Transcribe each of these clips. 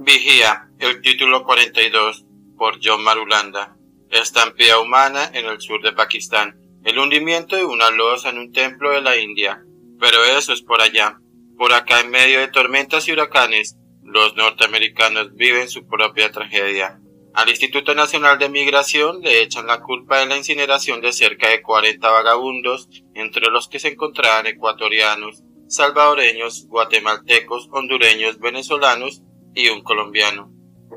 Vigía, el título 42, por John Marulanda. Estampida humana en el sur de Pakistán. El hundimiento de una losa en un templo de la India. Pero eso es por allá. Por acá, en medio de tormentas y huracanes, los norteamericanos viven su propia tragedia. Al Instituto Nacional de Migración le echan la culpa de la incineración de cerca de 40 vagabundos, entre los que se encontraban ecuatorianos, salvadoreños, guatemaltecos, hondureños, venezolanos y un colombiano.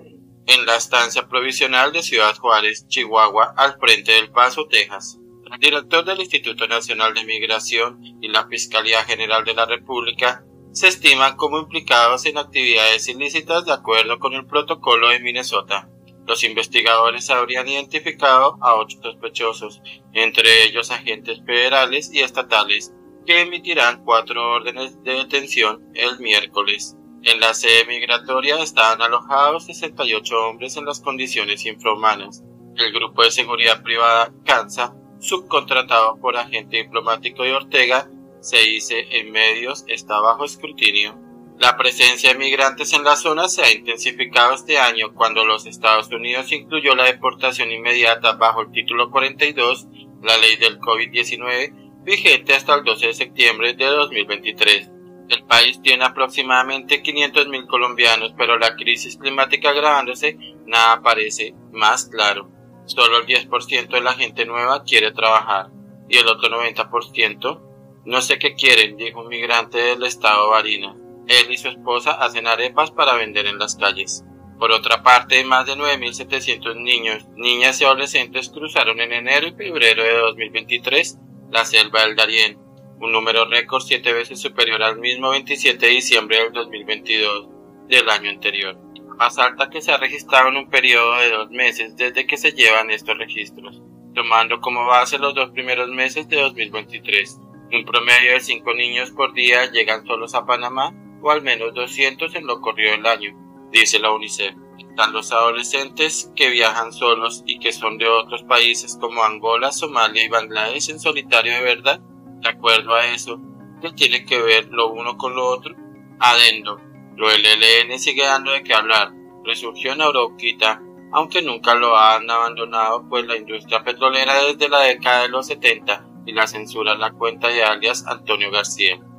En la estancia provisional de Ciudad Juárez, Chihuahua, al frente del Paso, Texas. El director del Instituto Nacional de Migración y la Fiscalía General de la República se estiman como implicados en actividades ilícitas de acuerdo con el protocolo de Minnesota. Los investigadores habrían identificado a 8 sospechosos, entre ellos agentes federales y estatales, que emitirán 4 órdenes de detención el miércoles. En la sede migratoria estaban alojados 68 hombres en las condiciones infrahumanas. El grupo de seguridad privada CANSA, subcontratado por agente diplomático de Ortega, se dice en medios está bajo escrutinio. La presencia de migrantes en la zona se ha intensificado este año cuando los Estados Unidos incluyó la deportación inmediata bajo el título 42, la ley del COVID-19, vigente hasta el 12 de septiembre de 2023. El país tiene aproximadamente 500.000 colombianos, pero la crisis climática agravándose, nada parece más claro. Solo el 10% de la gente nueva quiere trabajar, y el otro 90% no sé qué quieren, dijo un migrante del estado Barinas. Él y su esposa hacen arepas para vender en las calles. Por otra parte, más de 9.700 niños, niñas y adolescentes cruzaron en enero y febrero de 2023 la selva del Darién, un número récord 7 veces superior al mismo 27 de diciembre del 2022 del año anterior, más alta que se ha registrado en un periodo de 2 meses desde que se llevan estos registros, tomando como base los 2 primeros meses de 2023. Un promedio de 5 niños por día llegan solos a Panamá, o al menos 200 en lo corrido del año, dice la UNICEF. Están los adolescentes que viajan solos y que son de otros países como Angola, Somalia y Bangladesh en solitario de verdad. De acuerdo a eso, ¿qué tiene que ver lo uno con lo otro? Adendo, lo del ELN sigue dando de qué hablar. Resurgió en Arauquita, aunque nunca lo han abandonado, pues la industria petrolera desde la década de los 70 y la censura en la cuenta de alias Antonio García.